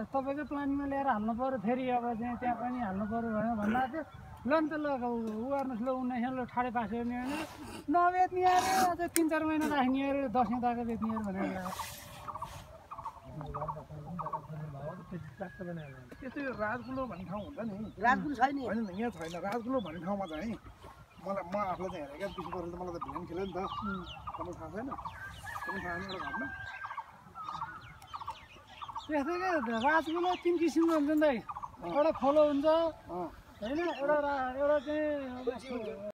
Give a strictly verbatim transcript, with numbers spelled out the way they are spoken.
तपाईँकै प्लानिङमा ल्याएर हाल्नु पऱ्यो फेरि अब चाहिँ त्यहाँ पनि हाल्नु पऱ्यो भनेर भन्दा थियो ल नि त ल उ गर्नुहोस् ल उन्नाइस ल ठाडे पासो नि भने नबेच्ने अरे अझ तिन चार महिना राख्ने अरे दसैँ ताको बेच्ने अरे भनेर त्यस्तै राजकुलो भन्ने ठाउँ हुन्छ नि राजकुलो छैन होइन नि यहाँ छैन राजकुलो भन्ने ठाउँमा चाहिँ मलाई म आफूलाई चाहिँ हेरेको बिस वर्ष त मलाई त भिलेन खेल्यो नि त तपाईँलाई थाहा छैन तपाईँ थाहा छैन एउटा घरमा त्यस्तै क्या राजकुलो तिन किसिमको हुन्छ नि त एउटा खोलो हुन्छ होइन एउटा एउटा चाहिँ